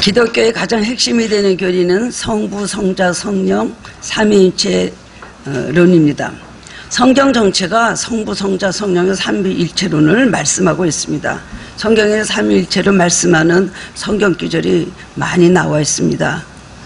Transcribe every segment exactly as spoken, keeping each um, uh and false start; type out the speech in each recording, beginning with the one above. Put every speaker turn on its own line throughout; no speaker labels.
기독교의 가장 핵심이 되는 교리는 성부, 성자, 성령, 삼위일체론입니다. 성경 정체가 성부, 성자, 성령의 삼위일체론을 말씀하고 있습니다. 성경에 삼위일체를 말씀하는 성경 구절이 많이 나와 있습니다.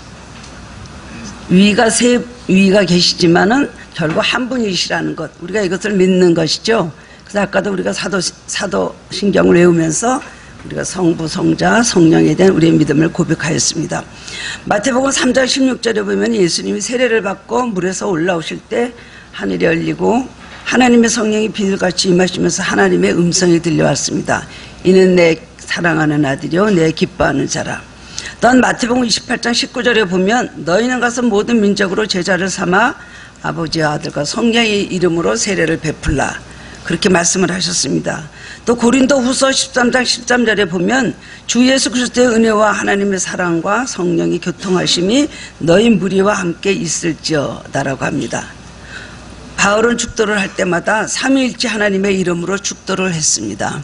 위가 세 위가 계시지만은 결국 한 분이시라는 것, 우리가 이것을 믿는 것이죠. 그래서 아까도 우리가 사도 사도신경을 외우면서 우리가 성부, 성자, 성령에 대한 우리의 믿음을 고백하였습니다. 마태복음 삼 장 십육 절에 보면 예수님이 세례를 받고 물에서 올라오실 때 하늘이 열리고 하나님의 성령이 비둘같이 임하시면서 하나님의 음성이 들려왔습니다. 이는 내 사랑하는 아들이요 내 기뻐하는 자라. 또한 마태복음 이십팔 장 십구 절에 보면 너희는 가서 모든 민족으로 제자를 삼아 아버지와 아들과 성령의 이름으로 세례를 베풀라. 그렇게 말씀을 하셨습니다. 또 고린도후서 십삼 장 십삼 절에 보면 주 예수 그리스도의 은혜와 하나님의 사랑과 성령의 교통하심이 너희 무리와 함께 있을지어다라고 합니다. 바울은 축도를 할 때마다 삼위일체 하나님의 이름으로 축도를 했습니다.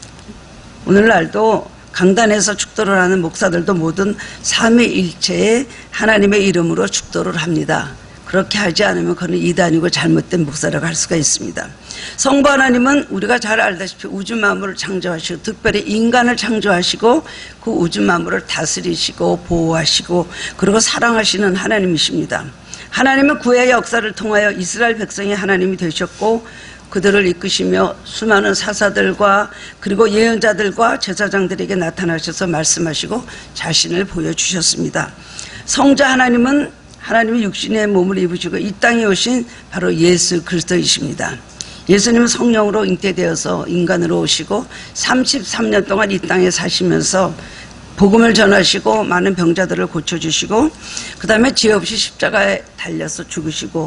오늘날도 강단에서 축도를 하는 목사들도 모든 삼위일체의 하나님의 이름으로 축도를 합니다. 그렇게 하지 않으면 그는 이단이고 잘못된 목사라고 할 수가 있습니다. 성부 하나님은 우리가 잘 알다시피 우주 만물을 창조하시고 특별히 인간을 창조하시고 그 우주 만물을 다스리시고 보호하시고 그리고 사랑하시는 하나님이십니다. 하나님은 구애의 역사를 통하여 이스라엘 백성의 하나님이 되셨고 그들을 이끄시며 수많은 사사들과 그리고 예언자들과 제사장들에게 나타나셔서 말씀하시고 자신을 보여주셨습니다. 성자 하나님은 하나님이 육신의 몸을 입으시고 이 땅에 오신 바로 예수 그리스도이십니다. 예수님은 성령으로 잉태되어서 인간으로 오시고 삼십삼 년 동안 이 땅에 사시면서 복음을 전하시고 많은 병자들을 고쳐주시고 그 다음에 죄 없이 십자가에 달려서 죽으시고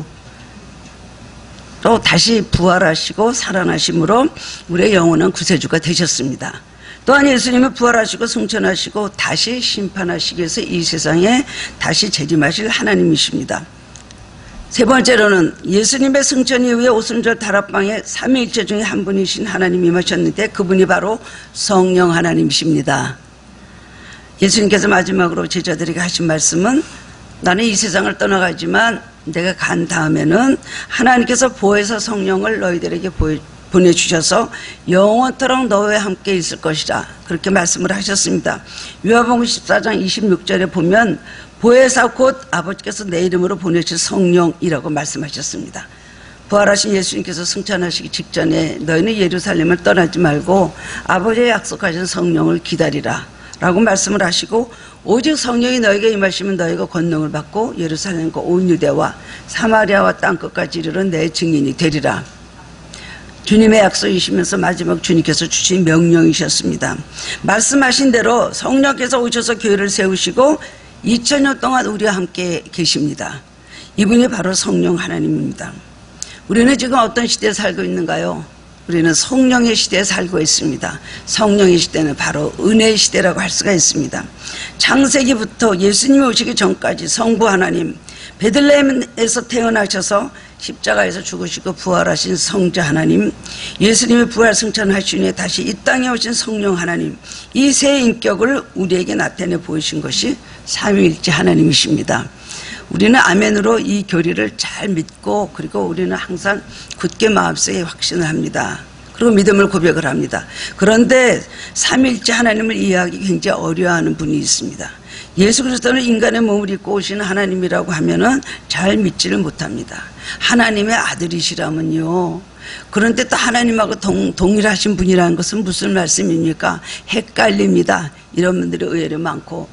또 다시 부활하시고 살아나심으로 우리의 영원한 구세주가 되셨습니다. 또한 예수님은 부활하시고 승천하시고 다시 심판하시기 위해서 이 세상에 다시 재림하실 하나님이십니다. 세 번째로는 예수님의 승천 이후에 오순절 다락방에 삼위일체 중에 한 분이신 하나님이 임하셨는데 그분이 바로 성령 하나님이십니다. 예수님께서 마지막으로 제자들에게 하신 말씀은 나는 이 세상을 떠나가지만 내가 간 다음에는 하나님께서 보혜사 성령을 너희들에게 보여 보내주셔서 영원토록 너희와 함께 있을 것이라 그렇게 말씀을 하셨습니다. 요한복음 십사 장 이십육 절에 보면 보혜사 곧 아버지께서 내 이름으로 보내실 성령이라고 말씀하셨습니다. 부활하신 예수님께서 승천하시기 직전에 너희는 예루살렘을 떠나지 말고 아버지의 약속하신 성령을 기다리라 라고 말씀을 하시고 오직 성령이 너희에게 임하시면 너희가 권능을 받고 예루살렘과 온 유대와 사마리아와 땅끝까지 이르러 내 증인이 되리라. 주님의 약속이시면서 마지막 주님께서 주신 명령이셨습니다. 말씀하신 대로 성령께서 오셔서 교회를 세우시고 이천 년 동안 우리와 함께 계십니다. 이분이 바로 성령 하나님입니다. 우리는 지금 어떤 시대에 살고 있는가요? 우리는 성령의 시대에 살고 있습니다. 성령의 시대는 바로 은혜의 시대라고 할 수가 있습니다. 창세기부터 예수님이 오시기 전까지 성부 하나님, 베들레헴에서 태어나셔서 십자가에서 죽으시고 부활하신 성자 하나님, 예수님이 부활 승천하신 후에 다시 이 땅에 오신 성령 하나님, 이 세 인격을 우리에게 나타내 보이신 것이 삼위일체 하나님이십니다. 우리는 아멘으로 이 교리를 잘 믿고 그리고 우리는 항상 굳게 마음속에 확신을 합니다. 그리고 믿음을 고백을 합니다. 그런데 삼위일체 하나님을 이해하기 굉장히 어려워하는 분이 있습니다. 예수 그리스도는 인간의 몸을 입고 오신 하나님이라고 하면은 잘 믿지를 못합니다. 하나님의 아들이시라면요. 그런데 또 하나님하고 동, 동일하신 분이라는 것은 무슨 말씀입니까? 헷갈립니다. 이런 분들이 의외로 많고.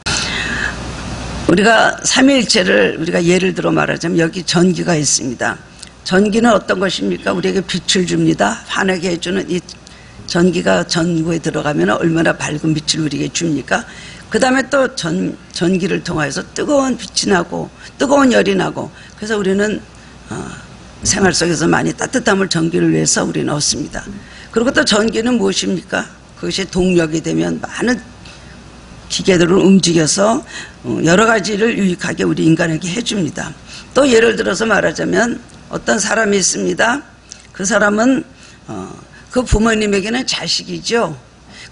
우리가 삼위일체를 우리가 예를 들어 말하자면 여기 전기가 있습니다. 전기는 어떤 것입니까? 우리에게 빛을 줍니다. 환하게 해주는 이 전기가 전구에 들어가면 얼마나 밝은 빛을 우리에게 줍니까? 그 다음에 또 전, 전기를 통해서 뜨거운 빛이 나고 뜨거운 열이 나고 그래서 우리는 어, 생활 속에서 많이 따뜻함을 전기를 위해서 우리는 얻습니다. 그리고 또 전기는 무엇입니까? 그것이 동력이 되면 많은 기계들을 움직여서 여러 가지를 유익하게 우리 인간에게 해줍니다. 또 예를 들어서 말하자면 어떤 사람이 있습니다. 그 사람은 어, 그 부모님에게는 자식이죠.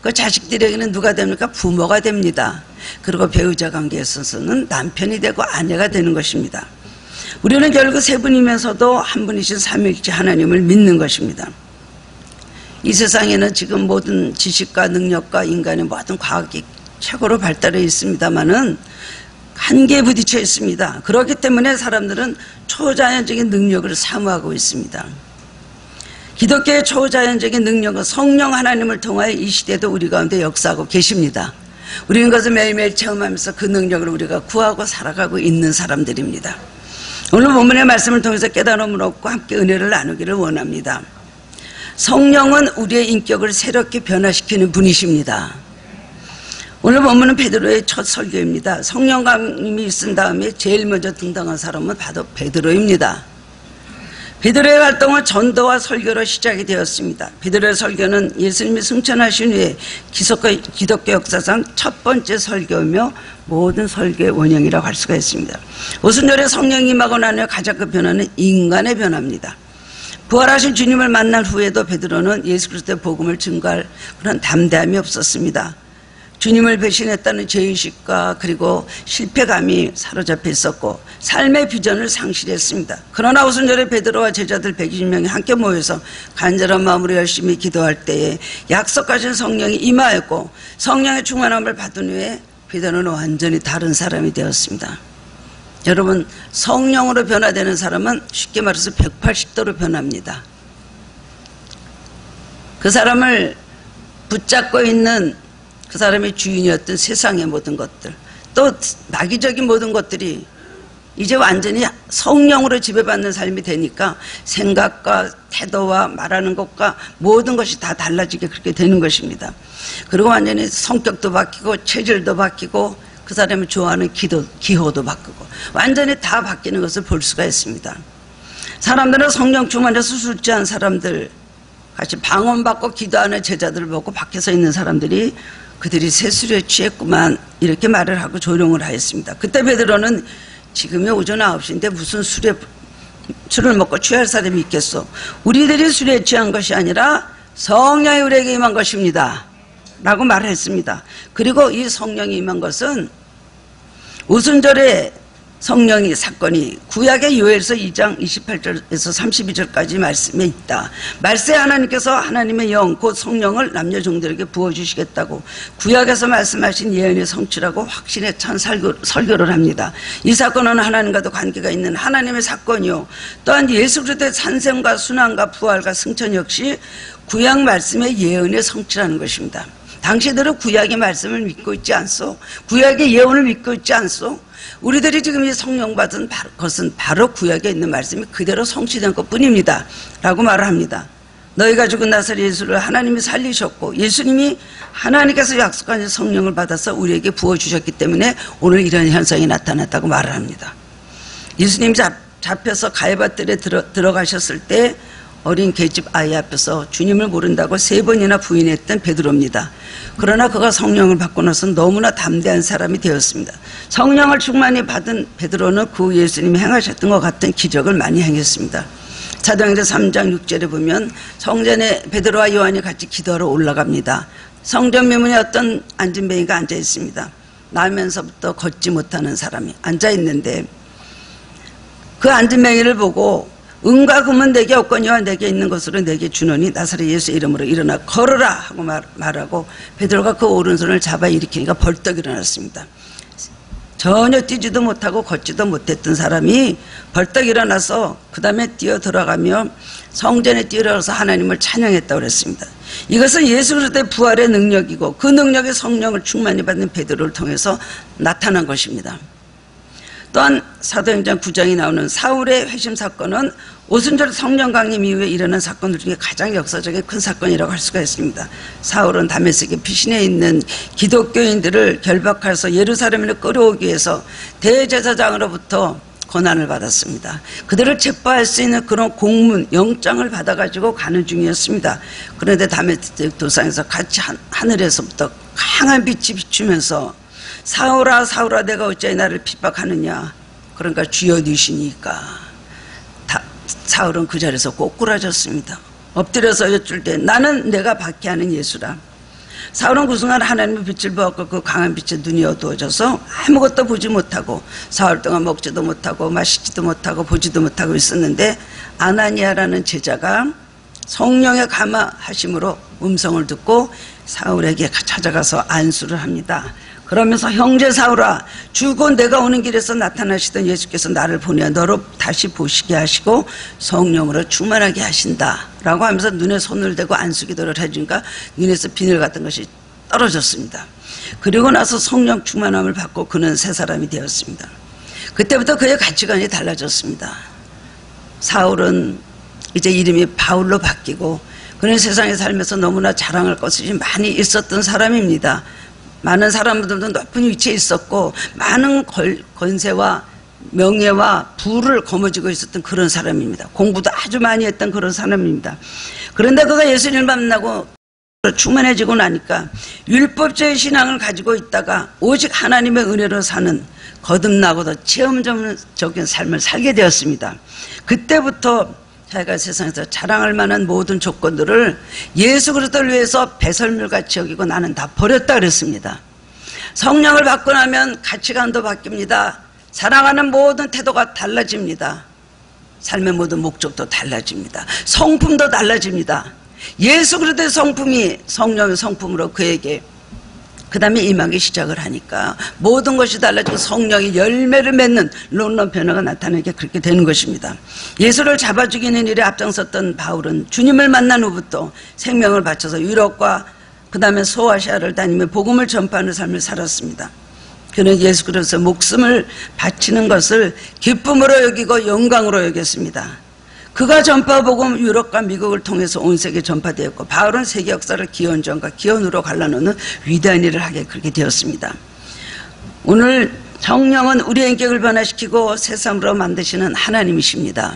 그 자식들에게는 누가 됩니까? 부모가 됩니다. 그리고 배우자 관계에 있어서는 남편이 되고 아내가 되는 것입니다. 우리는 결국 세 분이면서도 한 분이신 삼위일체 하나님을 믿는 것입니다. 이 세상에는 지금 모든 지식과 능력과 인간의 모든 과학이 최고로 발달해 있습니다마는 한계에 부딪혀 있습니다. 그렇기 때문에 사람들은 초자연적인 능력을 사모하고 있습니다. 기독교의 초자연적인 능력은 성령 하나님을 통하여 이 시대도 우리 가운데 역사하고 계십니다. 우리는 그것을 매일매일 체험하면서 그 능력을 우리가 구하고 살아가고 있는 사람들입니다. 오늘 본문의 말씀을 통해서 깨달음을 얻고 함께 은혜를 나누기를 원합니다. 성령은 우리의 인격을 새롭게 변화시키는 분이십니다. 오늘 본문은 베드로의 첫 설교입니다. 성령감이 있은 다음에 제일 먼저 등장한 사람은 바로 베드로입니다. 베드로의 활동은 전도와 설교로 시작이 되었습니다. 베드로의 설교는 예수님이 승천하신 후에 기독교 역사상 첫 번째 설교이며 모든 설교의 원형이라고 할 수가 있습니다. 오순절에 성령이 임하고 난 후에 가장 큰 변화는 인간의 변화입니다. 부활하신 주님을 만난 후에도 베드로는 예수 그리스도의 복음을 증거할 그런 담대함이 없었습니다. 주님을 배신했다는 죄의식과 그리고 실패감이 사로잡혀 있었고 삶의 비전을 상실했습니다. 그러나 오순절에 베드로와 제자들 백이십 명이 함께 모여서 간절한 마음으로 열심히 기도할 때에 약속하신 성령이 임하였고 성령의 충만함을 받은 후에 베드로는 완전히 다른 사람이 되었습니다. 여러분, 성령으로 변화되는 사람은 쉽게 말해서 백팔십 도로 변합니다. 그 사람을 붙잡고 있는 그 사람의 주인이었던 세상의 모든 것들, 또 낙의적인 모든 것들이 이제 완전히 성령으로 지배받는 삶이 되니까 생각과 태도와 말하는 것과 모든 것이 다 달라지게 그렇게 되는 것입니다. 그리고 완전히 성격도 바뀌고 체질도 바뀌고 그 사람이 좋아하는 기도, 기호도 바꾸고 완전히 다 바뀌는 것을 볼 수가 있습니다. 사람들은 성령 충만해서 술 취한 사람들, 같이 방언받고 기도하는 제자들을 보고 밖에서 있는 사람들이 그들이 새술에 취했구만 이렇게 말을 하고 조롱을 하였습니다. 그때 베드로는 지금이 오전 아홉 시인데 무슨 술에 술을 먹고 취할 사람이 있겠소? 우리들이 술에 취한 것이 아니라 성령이 우리에게 임한 것입니다 라고 말을 했습니다. 그리고 이 성령이 임한 것은 오순절에 성령이 사건이 구약의 요엘서 이 장 이십팔 절에서 삼십이 절까지 말씀에 있다. 말세 하나님께서 하나님의 영 곧 성령을 남녀 종들에게 부어주시겠다고 구약에서 말씀하신 예언의 성취라고 확신에 찬 설교, 설교를 합니다. 이 사건은 하나님과도 관계가 있는 하나님의 사건이요 또한 예수 그리스도의 산생과 순환과 부활과 승천 역시 구약 말씀의 예언의 성취라는 것입니다. 당신들은 구약의 말씀을 믿고 있지 않소? 구약의 예언을 믿고 있지 않소? 우리들이 지금 이 성령 받은 것은 바로 구약에 있는 말씀이 그대로 성취된 것뿐입니다 라고 말을 합니다. 너희가 죽은 나사렛 예수를 하나님이 살리셨고 예수님이 하나님께서 약속한 성령을 받아서 우리에게 부어주셨기 때문에 오늘 이런 현상이 나타났다고 말을 합니다. 예수님이 잡, 잡혀서 가야바뜰에 들어, 들어가셨을 때 어린 계집 아이 앞에서 주님을 모른다고 세 번이나 부인했던 베드로입니다. 그러나 그가 성령을 받고 나서 너무나 담대한 사람이 되었습니다. 성령을 충만히 받은 베드로는 그 예수님이 행하셨던 것 같은 기적을 많이 행했습니다. 사도행전 삼 장 육 절에 보면 성전에 베드로와 요한이 같이 기도하러 올라갑니다. 성전 미문에 어떤 안진뱅이가 앉아 있습니다. 나면서부터 걷지 못하는 사람이 앉아 있는데 그 안진뱅이를 보고 은과 금은 내게 없거니와 내게 있는 것으로 내게 주노니 나사렛 예수의 이름으로 일어나 걸어라 하고 말, 말하고 베드로가 그 오른손을 잡아 일으키니까 벌떡 일어났습니다. 전혀 뛰지도 못하고 걷지도 못했던 사람이 벌떡 일어나서 그 다음에 뛰어 들어가며 성전에 뛰어들어서 하나님을 찬양했다고 그랬습니다. 이것은 예수 그리스도의 부활의 능력이고 그 능력의 성령을 충만히 받는 베드로를 통해서 나타난 것입니다. 또한 사도행전 구 장이 나오는 사울의 회심 사건은 오순절 성령 강림 이후에 일어난 사건들 중에 가장 역사적인 큰 사건이라고 할 수가 있습니다. 사울은 다메섹의 피신해 있는 기독교인들을 결박해서 예루살렘으로 끌어오기 위해서 대제사장으로부터 권한을 받았습니다. 그들을 체포할 수 있는 그런 공문, 영장을 받아가지고 가는 중이었습니다. 그런데 다메섹 도상에서 같이 하늘에서부터 강한 빛이 비추면서 사울아 사울아 내가 어찌 나를 핍박하느냐. 그러니까 주여 니시니까 사울은 그 자리에서 꼬꾸라졌습니다. 엎드려서 여쭐 때 나는 내가 박해하는 예수라. 사울은 그 순간 하나님의 빛을 보았고 그 강한 빛에 눈이 어두워져서 아무것도 보지 못하고 사흘 동안 먹지도 못하고 마시지도 못하고 보지도 못하고 있었는데 아나니아라는 제자가 성령의 감화하심으로 음성을 듣고 사울에게 찾아가서 안수를 합니다. 그러면서 형제 사울아, 주고 내가 오는 길에서 나타나시던 예수께서 나를 보내 너로 다시 보시게 하시고 성령으로 충만하게 하신다 라고 하면서 눈에 손을 대고 안수기도를 해주니까 눈에서 비늘 같은 것이 떨어졌습니다. 그리고 나서 성령 충만함을 받고 그는 새 사람이 되었습니다. 그때부터 그의 가치관이 달라졌습니다. 사울은 이제 이름이 바울로 바뀌고 그는 세상에 살면서 너무나 자랑할 것이 많이 있었던 사람입니다. 많은 사람들도 높은 위치에 있었고 많은 권세와 명예와 부를 거머쥐고 있었던 그런 사람입니다. 공부도 아주 많이 했던 그런 사람입니다. 그런데 그가 예수님을 만나고 충만해지고 나니까 율법주의 신앙을 가지고 있다가 오직 하나님의 은혜로 사는 거듭나고도 체험적인 삶을 살게 되었습니다. 그때부터 자기가 세상에서 자랑할 만한 모든 조건들을 예수 그리스도를 위해서 배설물같이 여기고 나는 다 버렸다 그랬습니다. 성령을 받고 나면 가치관도 바뀝니다. 사랑하는 모든 태도가 달라집니다. 삶의 모든 목적도 달라집니다. 성품도 달라집니다. 예수 그리스도의 성품이 성령의 성품으로 그에게 그 다음에 임하기 시작을 하니까 모든 것이 달라지고 성령이 열매를 맺는 놀라운 변화가 나타나게 그렇게 되는 것입니다. 예수를 잡아 죽이는 일에 앞장섰던 바울은 주님을 만난 후부터 생명을 바쳐서 유럽과 그 다음에 소아시아를 다니며 복음을 전파하는 삶을 살았습니다. 그는 예수 그리스도의 목숨을 바치는 것을 기쁨으로 여기고 영광으로 여겼습니다. 그가 전파 복음 유럽과 미국을 통해서 온 세계에 전파되었고 바울은 세계 역사를 기원전과 기원으로 갈라놓는 위대한 일을 하게 그렇게 되었습니다. 오늘 성령은 우리의 인격을 변화시키고 새 사람으로 만드시는 하나님이십니다.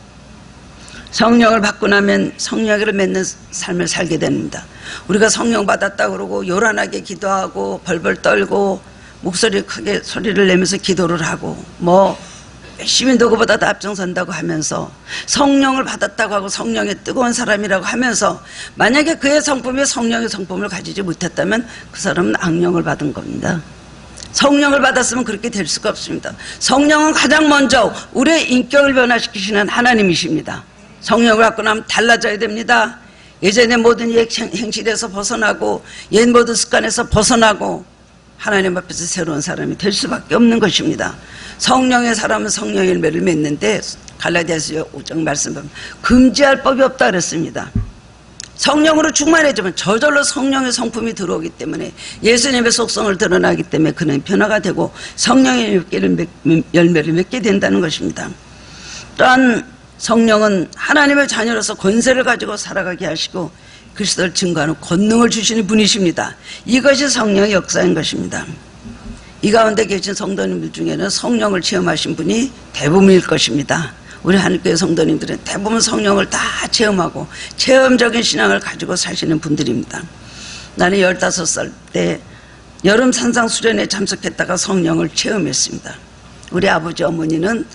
성령을 받고 나면 성령을 맺는 삶을 살게 됩니다. 우리가 성령 받았다 그러고 요란하게 기도하고 벌벌 떨고 목소리 크게 소리를 내면서 기도를 하고 뭐 열심히 누구보다도 앞장선다고 하면서 성령을 받았다고 하고 성령의 뜨거운 사람이라고 하면서 만약에 그의 성품이 성령의 성품을 가지지 못했다면 그 사람은 악령을 받은 겁니다. 성령을 받았으면 그렇게 될 수가 없습니다. 성령은 가장 먼저 우리의 인격을 변화시키시는 하나님이십니다. 성령을 받고 나면 달라져야 됩니다. 예전의 모든 옛 행실에서 벗어나고 옛 모든 습관에서 벗어나고 하나님 앞에서 새로운 사람이 될 수밖에 없는 것입니다. 성령의 사람은 성령의 열매를 맺는데 갈라디아서 오 장 말씀 보면 금지할 법이 없다 그랬습니다. 성령으로 충만해지면 저절로 성령의 성품이 들어오기 때문에 예수님의 속성을 드러나기 때문에 그는 변화가 되고 성령의 열매를 맺게 된다는 것입니다. 또한 성령은 하나님의 자녀로서 권세를 가지고 살아가게 하시고 그리스도를 증거하는 권능을 주시는 분이십니다. 이것이 성령의 역사인 것입니다. 이 가운데 계신 성도님들 중에는 성령을 체험하신 분이 대부분일 것입니다. 우리 한국교회 성도님들은 대부분 성령을 다 체험하고 체험적인 신앙을 가지고 사시는 분들입니다. 나는 열다섯 살 때 여름 산상 수련회에 참석했다가 성령을 체험했습니다. 우리 아버지 어머니는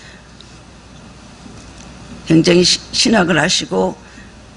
굉장히 신학을 하시고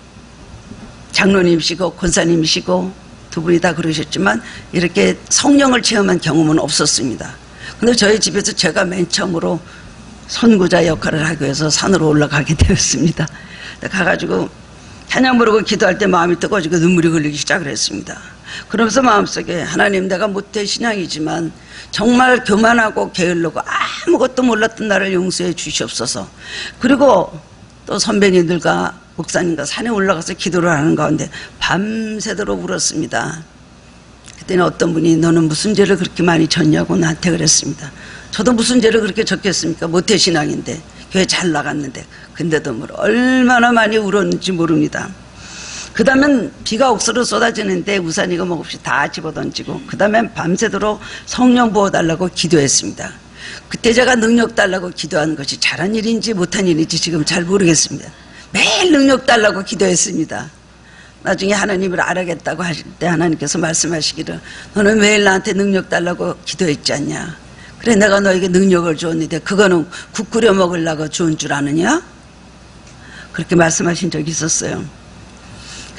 장로님이시고 권사님이시고 두 분이 다 그러셨지만 이렇게 성령을 체험한 경험은 없었습니다. 근데 저희 집에서 제가 맨 처음으로 선구자 역할을 하기 위해서 산으로 올라가게 되었습니다. 가가지고 찬양 부르고 기도할 때 마음이 뜨거워지고 눈물이 흘리기 시작을 했습니다. 그러면서 마음속에 하나님, 내가 모태 신앙이지만 정말 교만하고 게을르고 아무것도 몰랐던 나를 용서해 주시옵소서. 그리고 또 선배님들과 목사님과 산에 올라가서 기도를 하는 가운데 밤새도록 울었습니다. 그때는 어떤 분이 너는 무슨 죄를 그렇게 많이 졌냐고 나한테 그랬습니다. 저도 무슨 죄를 그렇게 졌겠습니까? 모태신앙인데 교회 잘 나갔는데. 근데도 뭐 얼마나 많이 울었는지 모릅니다. 그 다음엔 비가 옥수로 쏟아지는데 우산 이거 뭐 없이 다 집어던지고 그 다음엔 밤새도록 성령 부어달라고 기도했습니다. 그때 제가 능력 달라고 기도한 것이 잘한 일인지 못한 일인지 지금 잘 모르겠습니다. 매일 능력 달라고 기도했습니다. 나중에 하나님을 알아겠다고 하실 때 하나님께서 말씀하시기를 너는 매일 나한테 능력 달라고 기도했지 않냐. 그래 내가 너에게 능력을 주었는데 그거는 국 끓여 먹으려고 주은 줄 아느냐. 그렇게 말씀하신 적이 있었어요.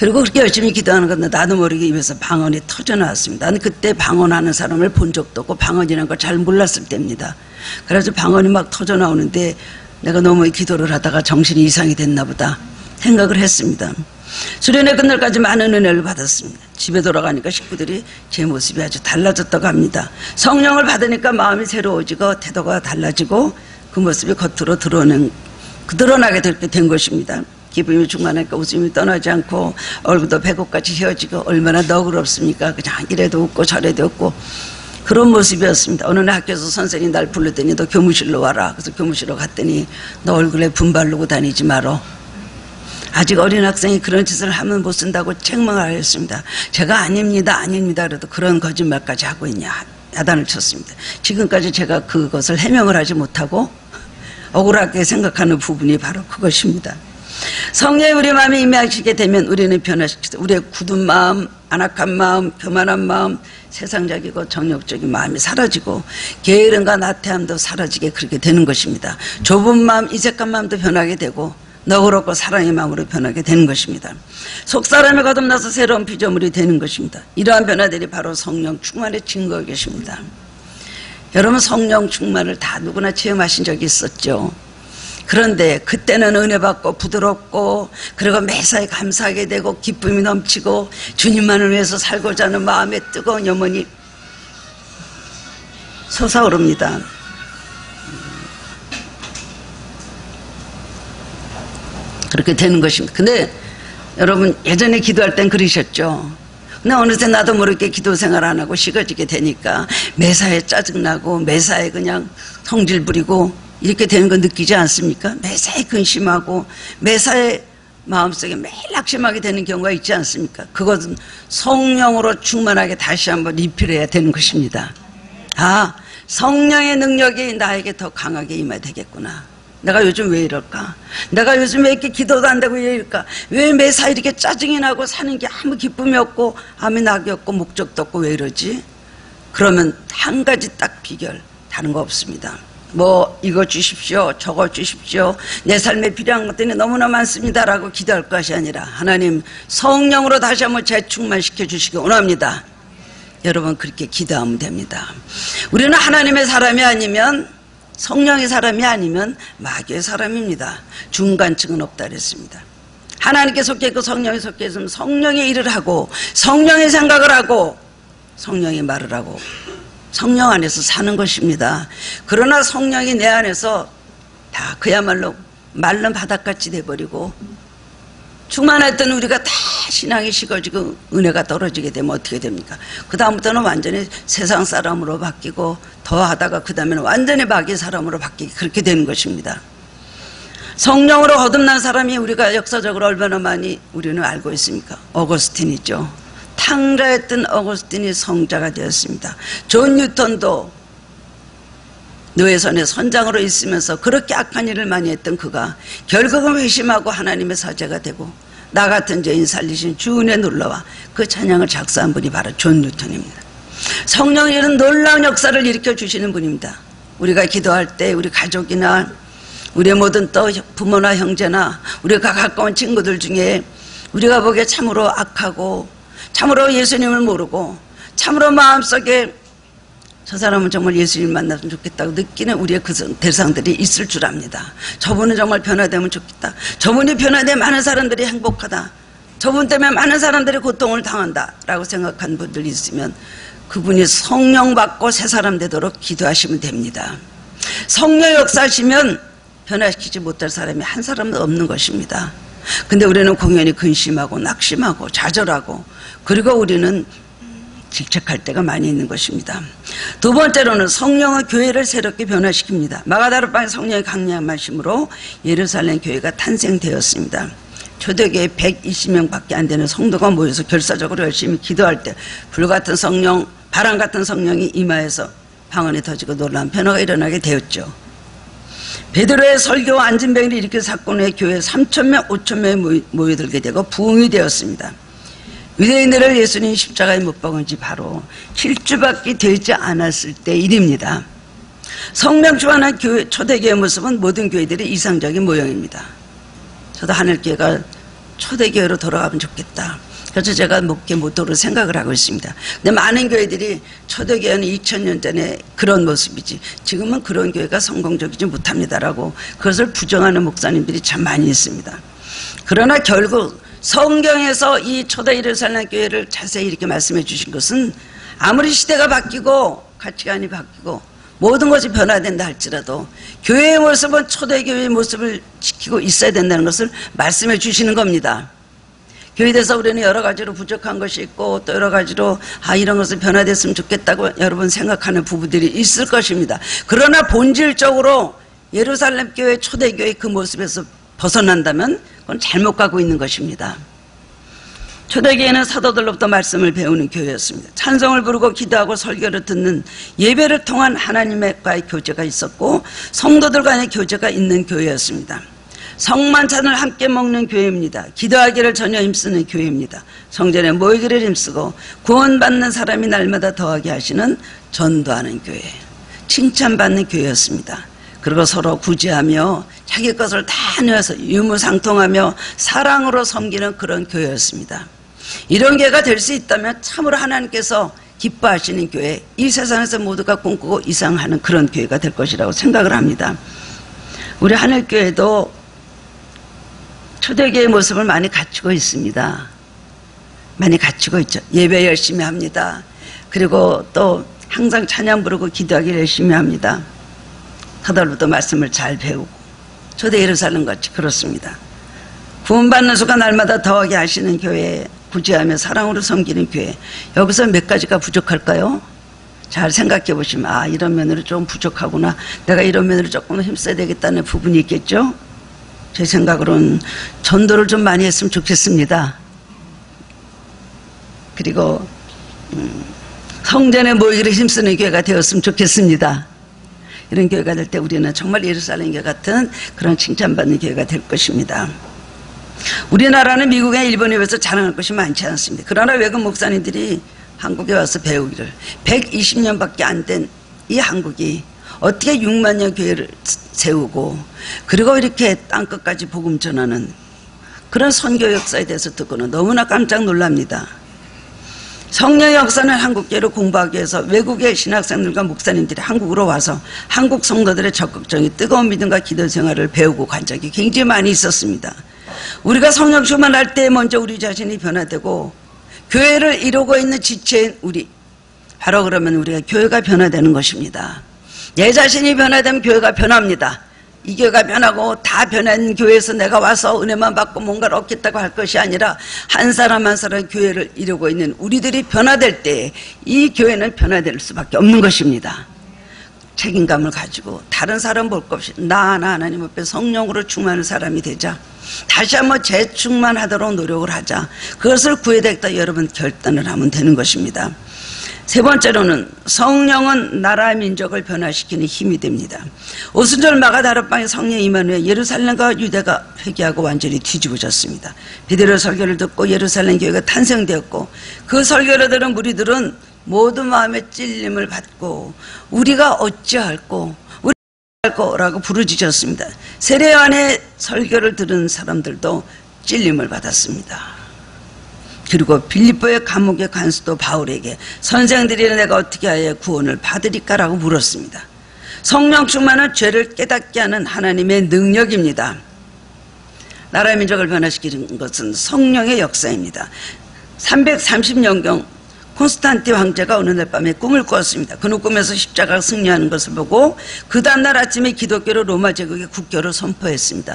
그리고 그렇게 열심히 기도하는 건데 나도 모르게 입에서 방언이 터져나왔습니다. 나는 그때 방언하는 사람을 본 적도 없고 방언이라는 걸 잘 몰랐을 때입니다. 그래서 방언이 막 터져나오는데 내가 너무 기도를 하다가 정신이 이상이 됐나 보다 생각을 했습니다. 수련회 끝날까지 많은 은혜를 받았습니다. 집에 돌아가니까 식구들이 제 모습이 아주 달라졌다고 합니다. 성령을 받으니까 마음이 새로워지고 태도가 달라지고 그 모습이 겉으로 드러낸, 드러나게 된 것입니다. 기쁨이 충만하니까 웃음이 떠나지 않고 얼굴도 배꼽같이 휘어지고 얼마나 너그럽습니까? 그냥 이래도 웃고 저래도 웃고 그런 모습이었습니다. 어느 날 학교에서 선생님이 날 부르더니 너 교무실로 와라. 그래서 교무실로 갔더니 너 얼굴에 분 바르고 다니지 마라. 아직 어린 학생이 그런 짓을 하면 못 쓴다고 책망을 했습니다. 제가 아닙니다 아닙니다 그래도 그런 거짓말까지 하고 있냐 야단을 쳤습니다. 지금까지 제가 그것을 해명을 하지 못하고 억울하게 생각하는 부분이 바로 그것입니다. 성령이 우리 마음에 임하시게 되면 우리는 변화시키죠. 우리의 굳은 마음, 안악한 마음, 교만한 마음, 세상적이고 정욕적인 마음이 사라지고 게으름과 나태함도 사라지게 그렇게 되는 것입니다. 좁은 마음, 이색한 마음도 변하게 되고 너그럽고 사랑의 마음으로 변하게 되는 것입니다. 속사람이 거듭나서 새로운 피조물이 되는 것입니다. 이러한 변화들이 바로 성령 충만의 증거가 계십니다. 여러분 성령 충만을 다 누구나 체험하신 적이 있었죠. 그런데 그때는 은혜 받고 부드럽고 그리고 매사에 감사하게 되고 기쁨이 넘치고 주님만을 위해서 살고자 하는 마음에 뜨거운 염원이 솟아오릅니다. 그렇게 되는 것입니다. 근데 여러분 예전에 기도할 땐 그러셨죠. 근데 어느새 나도 모르게 기도 생활 안 하고 식어지게 되니까 매사에 짜증나고 매사에 그냥 성질 부리고 이렇게 되는 거 느끼지 않습니까? 매사에 근심하고 매사에 마음속에 매일 낙심하게 되는 경우가 있지 않습니까? 그것은 성령으로 충만하게 다시 한번 리필해야 되는 것입니다. 아, 성령의 능력이 나에게 더 강하게 임해야 되겠구나. 내가 요즘 왜 이럴까? 내가 요즘 왜 이렇게 기도도 안 되고 왜 이럴까? 왜 매사 이렇게 짜증이 나고 사는 게 아무 기쁨이 없고 아무 낙이 없고 목적도 없고 왜 이러지? 그러면 한 가지 딱 비결, 다른 거 없습니다. 뭐 이거 주십시오, 저거 주십시오, 내 삶에 필요한 것들이 너무나 많습니다 라고 기도할 것이 아니라 하나님 성령으로 다시 한번 재충만시켜 주시기 원합니다. 여러분 그렇게 기도하면 됩니다. 우리는 하나님의 사람이 아니면 성령의 사람이 아니면 마귀의 사람입니다. 중간층은 없다 그랬습니다. 하나님께 속해 있고 성령에 속해 있으면 성령의 일을 하고 성령의 생각을 하고 성령의 말을 하고 성령 안에서 사는 것입니다. 그러나 성령이 내 안에서 다 그야말로 마른 바닥같이 돼버리고 충만했던 우리가 다 신앙이 식어지고 은혜가 떨어지게 되면 어떻게 됩니까? 그 다음부터는 완전히 세상 사람으로 바뀌고 더 하다가 그 다음에는 완전히 마귀 사람으로 바뀌게 그렇게 되는 것입니다. 성령으로 거듭난 사람이 우리가 역사적으로 얼마나 많이 우리는 알고 있습니까? 어거스틴이죠. 탕자였던 어거스틴이 성자가 되었습니다. 존 뉴턴도 노예선의 선장으로 있으면서 그렇게 악한 일을 많이 했던 그가 결국은 회심하고 하나님의 사제가 되고 나 같은 죄인 살리신 주 은혜 놀라와 그 찬양을 작사한 분이 바로 존 뉴턴입니다. 성령이 이런 놀라운 역사를 일으켜 주시는 분입니다. 우리가 기도할 때 우리 가족이나 우리의 모든 또 부모나 형제나 우리가 가까운 친구들 중에 우리가 보기에 참으로 악하고 참으로 예수님을 모르고 참으로 마음속에 저 사람은 정말 예수님 만났으면 좋겠다고 느끼는 우리의 그 대상들이 있을 줄 압니다. 저분은 정말 변화되면 좋겠다. 저분이 변화되면 많은 사람들이 행복하다. 저분 때문에 많은 사람들이 고통을 당한다 라고 생각한 분들이 있으면 그분이 성령 받고 새 사람 되도록 기도하시면 됩니다. 성령 역사하시면 변화시키지 못할 사람이 한 사람도 없는 것입니다. 근데 우리는 공연히 근심하고 낙심하고 좌절하고 그리고 우리는 질책할 때가 많이 있는 것입니다. 두 번째로는 성령은 교회를 새롭게 변화시킵니다. 마가다락방에 성령의 강력한 말씀으로 예루살렘 교회가 탄생되었습니다. 초대교회 백이십 명밖에 안 되는 성도가 모여서 결사적으로 열심히 기도할 때 불같은 성령, 바람 같은 성령이 임하여서 방언이 터지고 놀라운 변화가 일어나게 되었죠. 베드로의 설교와 안진병을 일으킨 사건에 교회 삼천 명, 오천 명이 모여들게 되고 부흥이 되었습니다. 유대인들을 예수님 십자가에 못 박은 지 바로 칠 주밖에 되지 않았을 때 일입니다. 성령 충만한 교회, 초대교회 모습은 모든 교회들의 이상적인 모형입니다. 저도 하늘교회가 초대교회로 돌아가면 좋겠다. 그래서 제가 목회 모토로 생각을 하고 있습니다. 근데 많은 교회들이 초대교회는 이천 년 전에 그런 모습이지 지금은 그런 교회가 성공적이지 못합니다라고 그것을 부정하는 목사님들이 참 많이 있습니다. 그러나 결국 성경에서 이 초대 예루살렘 교회를 자세히 이렇게 말씀해 주신 것은 아무리 시대가 바뀌고 가치관이 바뀌고 모든 것이 변화된다 할지라도 교회의 모습은 초대교회의 모습을 지키고 있어야 된다는 것을 말씀해 주시는 겁니다. 교회에 대해서 우리는 여러 가지로 부족한 것이 있고 또 여러 가지로 아 이런 것을 변화됐으면 좋겠다고 여러분 생각하는 부부들이 있을 것입니다. 그러나 본질적으로 예루살렘 교회 초대교회 그 모습에서 벗어난다면 그건 잘못 가고 있는 것입니다. 초대교회는 사도들로부터 말씀을 배우는 교회였습니다. 찬송을 부르고 기도하고 설교를 듣는 예배를 통한 하나님과의 교제가 있었고 성도들 간의 교제가 있는 교회였습니다. 성만찬을 함께 먹는 교회입니다. 기도하기를 전혀 힘쓰는 교회입니다. 성전에 모이기를 힘쓰고 구원받는 사람이 날마다 더하게 하시는 전도하는 교회, 칭찬받는 교회였습니다. 그리고 서로 구제하며 자기 것을 다 내어서 유무상통하며 사랑으로 섬기는 그런 교회였습니다. 이런 교회가 될 수 있다면 참으로 하나님께서 기뻐하시는 교회, 이 세상에서 모두가 꿈꾸고 이상하는 그런 교회가 될 것이라고 생각을 합니다. 우리 하늘교회도 초대교회의 모습을 많이 갖추고 있습니다. 많이 갖추고 있죠. 예배 열심히 합니다. 그리고 또 항상 찬양 부르고 기도하기를 열심히 합니다. 사도들도 말씀을 잘 배우고 초대 예루살렘 같이 그렇습니다. 구원받는 수가 날마다 더하게 하시는 교회, 구제하며 사랑으로 섬기는 교회, 여기서 몇 가지가 부족할까요? 잘 생각해 보시면 아 이런 면으로 좀 부족하구나, 내가 이런 면으로 조금 힘써야 되겠다는 부분이 있겠죠. 제 생각으로는 전도를 좀 많이 했으면 좋겠습니다. 그리고 음, 성전에 모이기를 힘쓰는 교회가 되었으면 좋겠습니다. 이런 교회가 될 때 우리는 정말 예루살렘 교회 같은 그런 칭찬받는 교회가 될 것입니다. 우리나라는 미국에 일본에 비해서 자랑할 것이 많지 않습니다. 그러나 외국 목사님들이 한국에 와서 배우기를 백이십 년밖에 안 된 이 한국이 어떻게 육만 년 교회를 세우고 그리고 이렇게 땅끝까지 복음 전하는 그런 선교 역사에 대해서 듣고는 너무나 깜짝 놀랍니다. 성령의 역사는 한국교회로 공부하기 위해서 외국의 신학생들과 목사님들이 한국으로 와서 한국 성도들의 적극적인 뜨거운 믿음과 기도 생활을 배우고 간 적이 굉장히 많이 있었습니다. 우리가 성령 충만할 때 먼저 우리 자신이 변화되고 교회를 이루고 있는 지체인 우리, 바로 그러면 우리가 교회가 변화되는 것입니다. 내 자신이 변화되면 교회가 변합니다. 이 교회가 변하고 다 변한 교회에서 내가 와서 은혜만 받고 뭔가를 얻겠다고 할 것이 아니라 한 사람 한 사람 교회를 이루고 있는 우리들이 변화될 때 이 교회는 변화될 수밖에 없는 것입니다. 책임감을 가지고 다른 사람 볼 것 없이 나 하나 하나님 앞에 성령으로 충만한 사람이 되자, 다시 한번 재충만하도록 노력을 하자, 그것을 구해야겠다 여러분 결단을 하면 되는 것입니다. 세 번째로는 성령은 나라 민족을 변화시키는 힘이 됩니다. 오순절 마가다락방의 성령 임한 후에 예루살렘과 유대가 회개하고 완전히 뒤집어졌습니다. 베드로 설교를 듣고 예루살렘 교회가 탄생되었고 그 설교를 들은 무리들은 모두 마음에 찔림을 받고 우리가 어찌할꼬 우리가 할꼬 라고 부르짖었습니다. 세례 안에 설교를 들은 사람들도 찔림을 받았습니다. 그리고 빌립보의 감옥의 간수도 바울에게 선생들이 내가 어떻게 하여 구원을 받으리까라고 물었습니다. 성령 충만은 죄를 깨닫게 하는 하나님의 능력입니다. 나라 민족을 변화시키는 것은 성령의 역사입니다. 삼백삼십 년경 콘스탄틴 황제가 어느 날 밤에 꿈을 꾸었습니다. 그는 꿈에서 십자가가 승리하는 것을 보고 그 다음날 아침에 기독교로 로마 제국의 국교를 선포했습니다.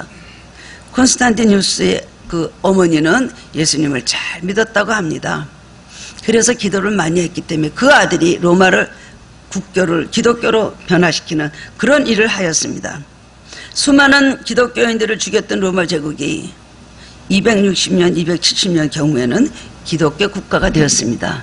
콘스탄티누스의 그 어머니는 예수님을 잘 믿었다고 합니다. 그래서 기도를 많이 했기 때문에 그 아들이 로마를 국교를 기독교로 변화시키는 그런 일을 하였습니다. 수많은 기독교인들을 죽였던 로마 제국이 이백육십 년, 이백칠십 년 경우에는 기독교 국가가 되었습니다.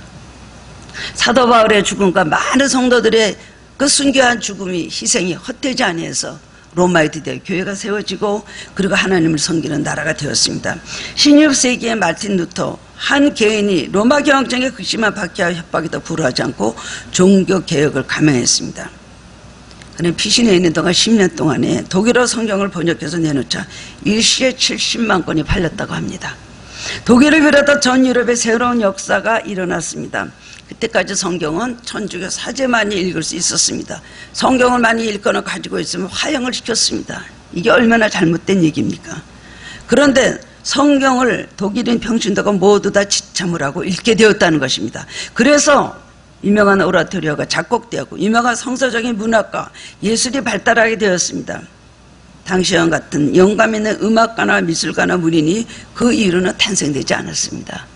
사도 바울의 죽음과 많은 성도들의 그 순교한 죽음이 희생이 헛되지 아니해서 로마에 드디어 교회가 세워지고 그리고 하나님을 섬기는 나라가 되었습니다. 십육 세기에 마틴 루터 한 개인이 로마 경영정의 극심한 박해와 협박에도 불허하지 않고 종교개혁을 감행했습니다. 그는 피신해 있는 동안 십 년 동안에 독일어 성경을 번역해서 내놓자 일시에 칠십만 권이 팔렸다고 합니다. 독일을 비롯한 전 유럽의 새로운 역사가 일어났습니다. 그때까지 성경은 천주교 사제만이 읽을 수 있었습니다. 성경을 많이 읽거나 가지고 있으면 화형을 시켰습니다. 이게 얼마나 잘못된 얘기입니까? 그런데 성경을 독일인 평신도가 모두 다 지참을 하고 읽게 되었다는 것입니다. 그래서 유명한 오라토리오가 작곡되었고 유명한 성서적인 문학과 예술이 발달하게 되었습니다. 당시와 같은 영감 있는 음악가나 미술가나 문인이 그 이후로는 탄생되지 않았습니다.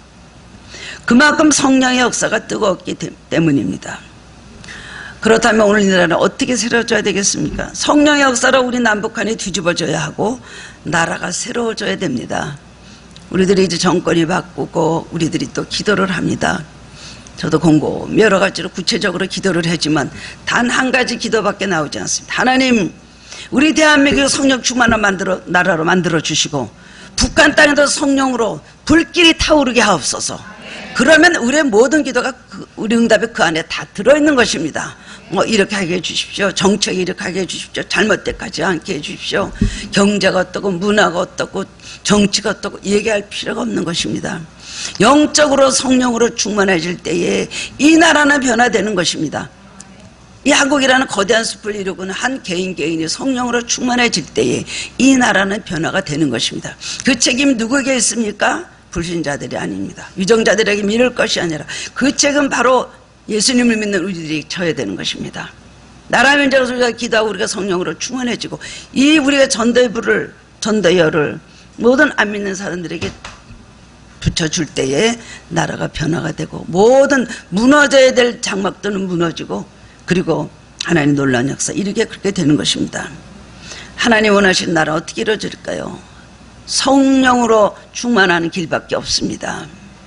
그만큼 성령의 역사가 뜨거웠기 때문입니다. 그렇다면 오늘 이 나라는 어떻게 새로워져야 되겠습니까? 성령의 역사로 우리 남북한이 뒤집어져야 하고 나라가 새로워져야 됩니다. 우리들이 이제 정권이 바꾸고 우리들이 또 기도를 합니다. 저도 곰곰 여러 가지로 구체적으로 기도를 하지만 단 한 가지 기도밖에 나오지 않습니다. 하나님, 우리 대한민국을 성령 충만한 만들어, 나라로 만들어 주시고 북한 땅에도 성령으로 불길이 타오르게 하옵소서. 그러면 우리의 모든 기도가 그, 우리 응답이 그 안에 다 들어있는 것입니다. 뭐 이렇게 하게 해주십시오. 정책이 이렇게 하게 해주십시오. 잘못되지 않게 해주십시오. 경제가 어떻고 문화가 어떻고 정치가 어떻고 얘기할 필요가 없는 것입니다. 영적으로 성령으로 충만해질 때에 이 나라는 변화되는 것입니다. 이 한국이라는 거대한 숲을 이루고는 한 개인 개인이 성령으로 충만해질 때에 이 나라는 변화가 되는 것입니다. 그 책임이 누구에게 있습니까? 불신자들이 아닙니다. 위정자들에게 미룰 것이 아니라 그 책은 바로 예수님을 믿는 우리들이 져야 되는 것입니다. 나라 민족을 우리가 기도하고 우리가 성령으로 충만해지고 이 우리가 전도의 불을 전도의 열을 모든 안 믿는 사람들에게 붙여줄 때에 나라가 변화가 되고 모든 무너져야 될 장막들은 무너지고 그리고 하나님 놀라운 역사 이렇게 그렇게 되는 것입니다. 하나님 원하시는 나라 어떻게 이루어질까요? 성령으로 충만하는 길밖에 없습니다.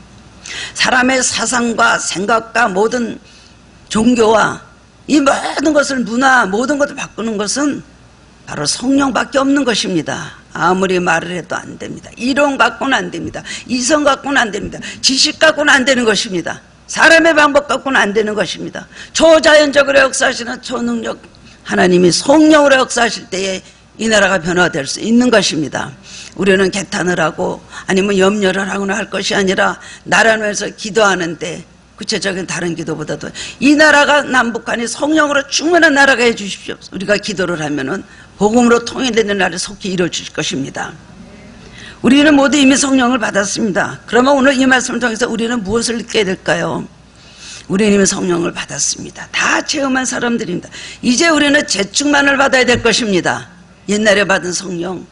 사람의 사상과 생각과 모든 종교와 이 모든 것을 문화 모든 것을 바꾸는 것은 바로 성령밖에 없는 것입니다. 아무리 말을 해도 안 됩니다. 이론 갖고는 안 됩니다. 이성 갖고는 안 됩니다. 지식 갖고는 안 되는 것입니다. 사람의 방법 갖고는 안 되는 것입니다. 초자연적으로 역사하시는 초능력 하나님이 성령으로 역사하실 때에 이 나라가 변화될 수 있는 것입니다. 우리는 개탄을 하고 아니면 염려를 하거나 할 것이 아니라 나라를 위해서 기도하는데 구체적인 다른 기도보다도 이 나라가 남북한이 성령으로 충만한 나라가 해주십시오. 우리가 기도를 하면은 복음으로 통일되는 날에 속히 이루어질 것입니다. 우리는 모두 이미 성령을 받았습니다. 그러면 오늘 이 말씀을 통해서 우리는 무엇을 느껴야 될까요? 우리는 이미 성령을 받았습니다. 다 체험한 사람들입니다. 이제 우리는 재충만을 받아야 될 것입니다. 옛날에 받은 성령,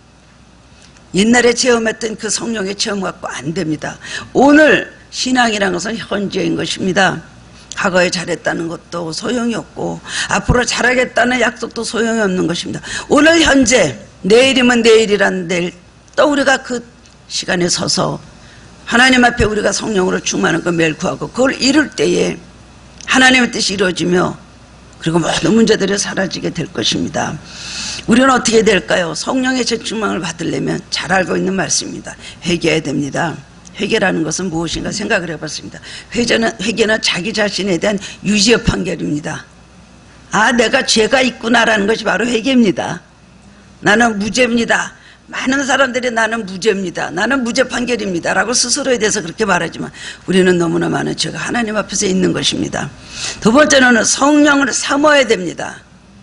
옛날에 체험했던 그 성령의 체험 갖고 안 됩니다. 오늘 신앙이라는 것은 현재인 것입니다. 과거에 잘했다는 것도 소용이 없고 앞으로 잘하겠다는 약속도 소용이 없는 것입니다. 오늘 현재, 내일이면 내일이란 내일 또 우리가 그 시간에 서서 하나님 앞에 우리가 성령으로 충만한 걸 매일 구하고 그걸 이룰 때에 하나님의 뜻이 이루어지며 그리고 모든 문제들이 사라지게 될 것입니다. 우리는 어떻게 될까요? 성령의 재충만을 받으려면 잘 알고 있는 말씀입니다. 회개해야 됩니다. 회개라는 것은 무엇인가 생각을 해봤습니다. 회개는, 회개는 자기 자신에 대한 유죄 판결입니다. 아, 내가 죄가 있구나라는 것이 바로 회개입니다. 나는 무죄입니다. 많은 사람들이 나는 무죄입니다. 나는 무죄 판결입니다. 라고 스스로에 대해서 그렇게 말하지만 우리는 너무나 많은 죄가 하나님 앞에서 있는 것입니다. 두 번째는 성령을 사모해야 됩니다.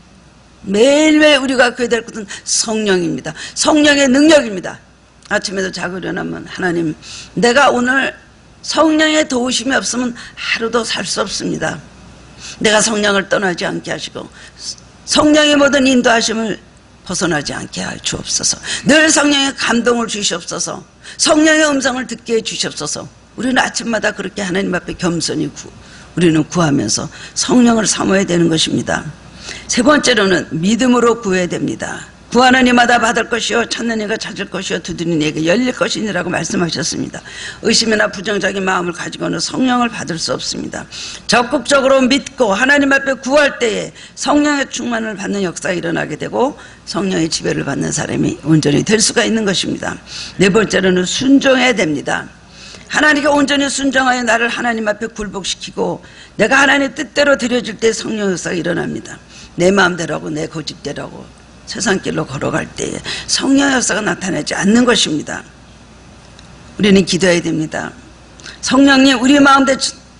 매일매일 우리가 구해야 될 것은 성령입니다. 성령의 능력입니다. 아침에도 자고 일어나면 하나님, 내가 오늘 성령의 도우심이 없으면 하루도 살 수 없습니다. 내가 성령을 떠나지 않게 하시고 성령의 모든 인도하심을 벗어나지 않게 하 주옵소서. 늘 성령의 감동을 주시옵소서. 성령의 음성을 듣게 해 주시옵소서. 우리는 아침마다 그렇게 하나님 앞에 겸손히 구, 우리는 구하면서 성령을 사모해야 되는 것입니다. 세 번째로는 믿음으로 구해야 됩니다. 구하는 이마다 받을 것이요 찾는 이가 찾을 것이요 두드리는 이에게 열릴 것이니라고 말씀하셨습니다. 의심이나 부정적인 마음을 가지고는 성령을 받을 수 없습니다. 적극적으로 믿고 하나님 앞에 구할 때에 성령의 충만을 받는 역사가 일어나게 되고 성령의 지배를 받는 사람이 온전히 될 수가 있는 것입니다. 네 번째로는 순종해야 됩니다. 하나님께 온전히 순종하여 나를 하나님 앞에 굴복시키고 내가 하나님의 뜻대로 드려질 때 성령 역사가 일어납니다. 내 마음대로 하고 내 고집대로 하고 세상길로 걸어갈 때에 성령 역사가 나타나지 않는 것입니다. 우리는 기도해야 됩니다. 성령님 우리 마음대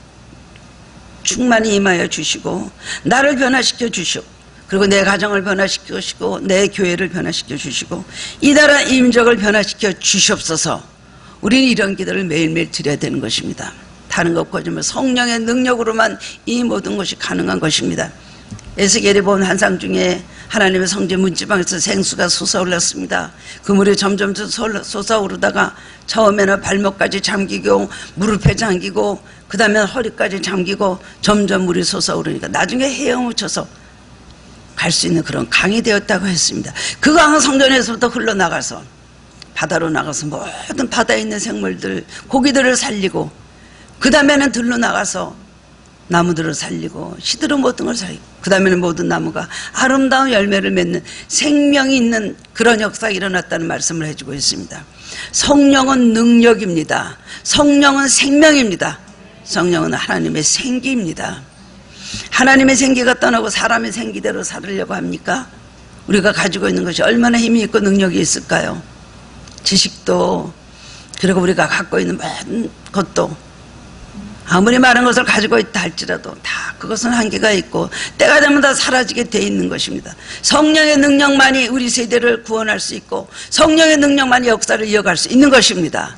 충만히 임하여 주시고 나를 변화시켜 주시고 그리고 내 가정을 변화시켜 주시고 내 교회를 변화시켜 주시고 이 나라 임적을 변화시켜 주시옵소서. 우리는 이런 기도를 매일매일 드려야 되는 것입니다. 다른 것과 좀 성령의 능력으로만 이 모든 것이 가능한 것입니다. 에스겔이 본 환상 중에 하나님의 성전 문지방에서 생수가 솟아올랐습니다. 그 물이 점점 솟아오르다가 처음에는 발목까지 잠기고 무릎에 잠기고 그 다음에 허리까지 잠기고 점점 물이 솟아오르니까 나중에 헤엄을 쳐서 갈 수 있는 그런 강이 되었다고 했습니다. 그 강은 성전에서부터 흘러나가서 바다로 나가서 모든 바다에 있는 생물들 고기들을 살리고 그 다음에는 들로 나가서 나무들을 살리고 시들은 모든 걸 살리고 그 다음에는 모든 나무가 아름다운 열매를 맺는 생명이 있는 그런 역사가 일어났다는 말씀을 해주고 있습니다. 성령은 능력입니다. 성령은 생명입니다. 성령은 하나님의 생기입니다. 하나님의 생기가 떠나고 사람의 생기대로 살으려고 합니까? 우리가 가지고 있는 것이 얼마나 힘이 있고 능력이 있을까요? 지식도 그리고 우리가 갖고 있는 모든 것도 아무리 많은 것을 가지고 있다 할지라도 다 그것은 한계가 있고 때가 되면 다 사라지게 돼 있는 것입니다. 성령의 능력만이 우리 세대를 구원할 수 있고 성령의 능력만이 역사를 이어갈 수 있는 것입니다.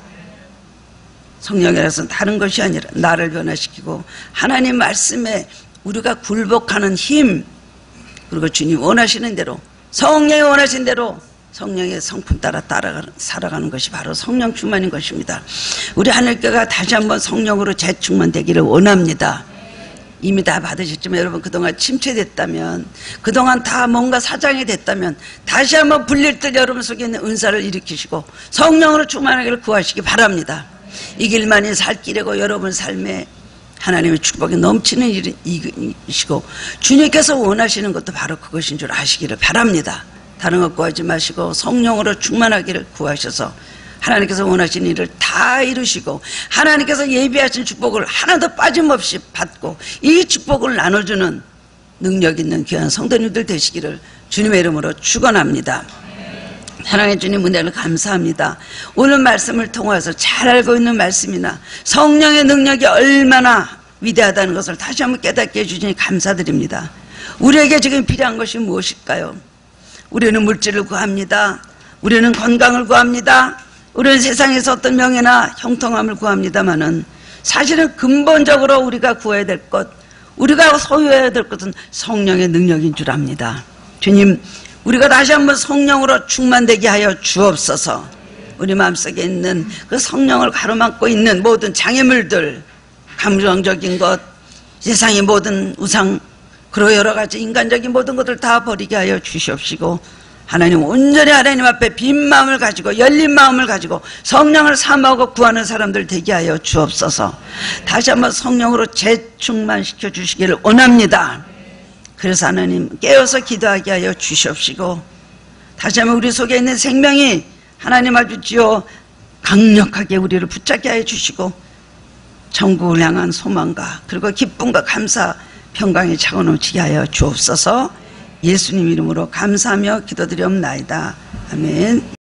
성령이라서는 다른 것이 아니라 나를 변화시키고 하나님 말씀에 우리가 굴복하는 힘 그리고 주님 원하시는 대로 성령이 원하신 대로 성령의 성품 따라 따라 살아가는 것이 바로 성령 충만인 것입니다. 우리 하늘교회가 다시 한번 성령으로 재충만되기를 원합니다. 이미 다 받으셨지만 여러분 그동안 침체됐다면 그동안 다 뭔가 사장이 됐다면 다시 한번 불릴 듯 여러분 속에 있는 은사를 일으키시고 성령으로 충만하기를 구하시기 바랍니다. 이 길만이 살 길이고 여러분 삶에 하나님의 축복이 넘치는 일이시고 주님께서 원하시는 것도 바로 그것인 줄 아시기를 바랍니다. 다른 것 구하지 마시고 성령으로 충만하기를 구하셔서 하나님께서 원하시는 일을 다 이루시고 하나님께서 예비하신 축복을 하나도 빠짐없이 받고 이 축복을 나눠주는 능력 있는 귀한 성도님들 되시기를 주님의 이름으로 축원합니다. 사랑의 주님 은혜를 감사합니다. 오늘 말씀을 통해서 잘 알고 있는 말씀이나 성령의 능력이 얼마나 위대하다는 것을 다시 한번 깨닫게 해주시니 감사드립니다. 우리에게 지금 필요한 것이 무엇일까요? 우리는 물질을 구합니다. 우리는 건강을 구합니다. 우리는 세상에서 어떤 명예나 형통함을 구합니다마는 사실은 근본적으로 우리가 구해야 될 것, 우리가 소유해야 될 것은 성령의 능력인 줄 압니다. 주님, 우리가 다시 한번 성령으로 충만되게 하여 주옵소서. 우리 마음속에 있는 그 성령을 가로막고 있는 모든 장애물들, 감정적인 것, 세상의 모든 우상, 그리고 여러 가지 인간적인 모든 것들 다 버리게 하여 주시옵시고 하나님 온전히 하나님 앞에 빈 마음을 가지고 열린 마음을 가지고 성령을 사모하고 구하는 사람들 되게 하여 주옵소서. 다시 한번 성령으로 재충만시켜 주시기를 원합니다. 그래서 하나님 깨어서 기도하게 하여 주시옵시고 다시 한번 우리 속에 있는 생명이 하나님 아주 지어 강력하게 우리를 붙잡게 하여 주시고 천국을 향한 소망과 그리고 기쁨과 감사 평강이 차고 넘치게 하여 주옵소서. 예수님 이름으로 감사하며 기도드리옵나이다. 아멘.